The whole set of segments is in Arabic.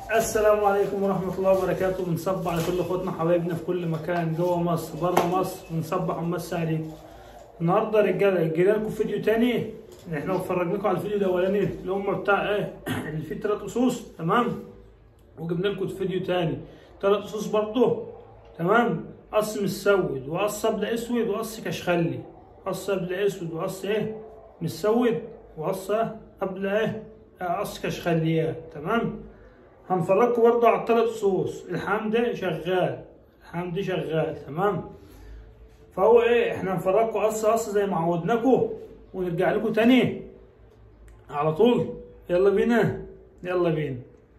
السلام عليكم ورحمة الله وبركاته. بنصبح على كل اخواتنا حبايبنا في كل مكان جوه مصر بره مصر، بنصبح ونمسي عليكم. النهارده يا رجاله جاي لكم فيديو تاني. احنا اتفرجنا لكم على الفيديو الاولاني اللي هم بتاع اللي فيه 3 أصوص، تمام؟ وجبنا لكم فيديو تاني 3 أصوص برضه، تمام؟ قص مسود وقص ابلة اسود وقص كشخلي، قص ابلة اسود وقص مسود وقص ابلة قص كشخليات، تمام؟ هنفرجكم برضه على ال3 أصوص. الحمام ده شغال، الحمام ده شغال، تمام؟ فهو احنا هنفرجكم قص زي ما عودناكم، ونرجع لكم تاني على طول. يلا بينا يلا بينا.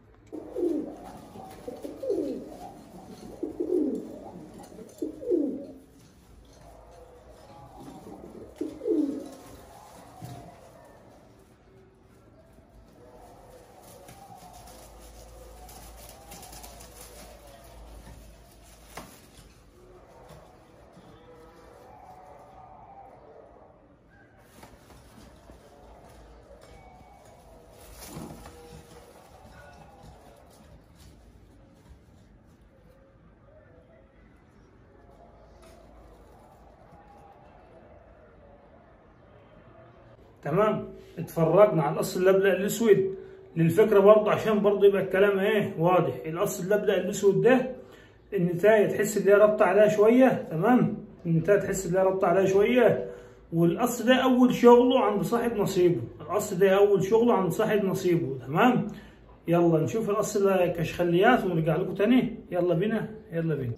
تمام، اتفرجنا على القص اللبلق الاسود للفكره برضه، عشان برضه يبقى الكلام واضح. القص اللبلق الاسود ده النتايه تحس ان هي رابطه عليها شويه، تمام؟ النتايه تحس ان هي رابطه عليها شويه. والقص ده اول شغله عند صاحب نصيبه، القص ده اول شغله عند صاحب نصيبه، تمام؟ يلا نشوف القص ده كشخليات ونرجع لكم تاني. يلا بينا يلا بينا.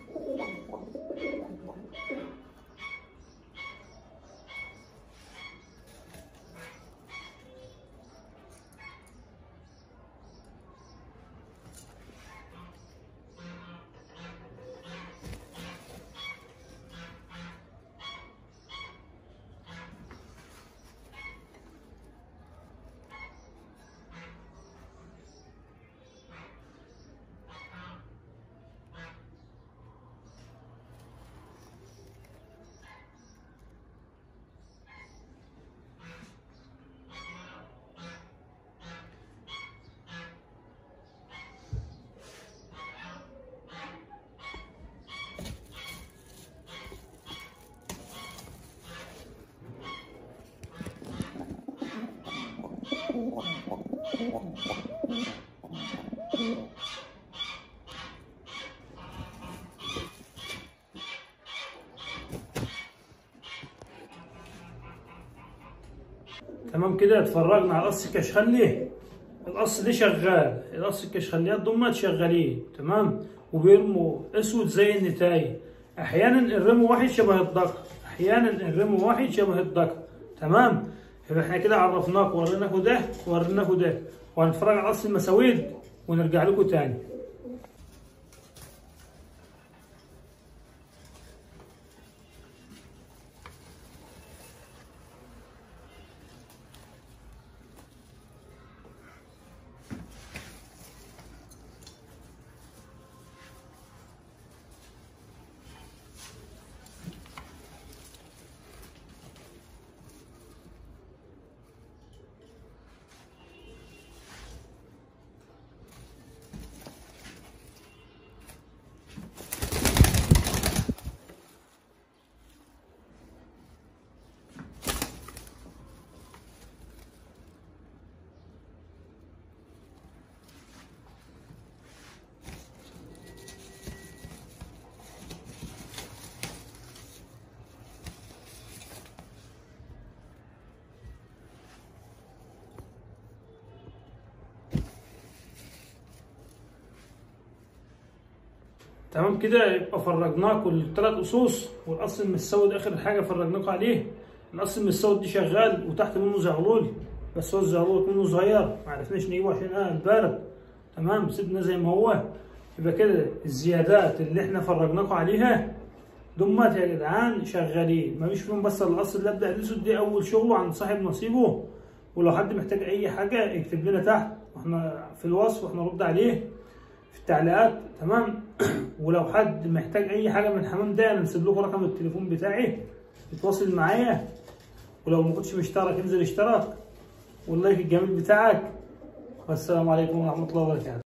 تمام كده، اتفرجنا على القص كشخلي. القص ده شغال، القص الكشخليات دول شغالين، تمام؟ وبيرموا اسود زي النتايه. احيانا الرمو واحد شبه الذكر، احيانا الرمو واحد شبه الذكر، تمام؟ يبقى احنا كده عرفناكم وريناكم ده ووريناكم ده، وهنتفرج على قص المساويد ونرجع لكم تاني. تمام كده، يبقى فرجناكم ال3 أصوص، والقص المسود اخر حاجه فرجناكم عليه. القص المسود دي شغال، وتحت منه زغلول، بس هو الزغلول منه صغير، ما عرفناش نجيبه عشان البارد، تمام؟ سيبنا زي ما هو. يبقى كده الزيادات اللي احنا فرجناكم عليها دمت يا جدعان شغالين، مفيش فيهم. بس القص اللبلق الاسود دي اول شغله عند صاحب نصيبه. ولو حد محتاج اي حاجه يكتب لنا تحت، واحنا في الوصف واحنا نرد عليه في التعليقات، تمام؟ ولو حد محتاج اي حاجه من الحمام ده انا نسيب لكم رقم التليفون بتاعي، يتواصل معايا. ولو ما كنتش مشترك انزل اشترك، واللايك الجميل بتاعك. والسلام عليكم ورحمه الله وبركاته.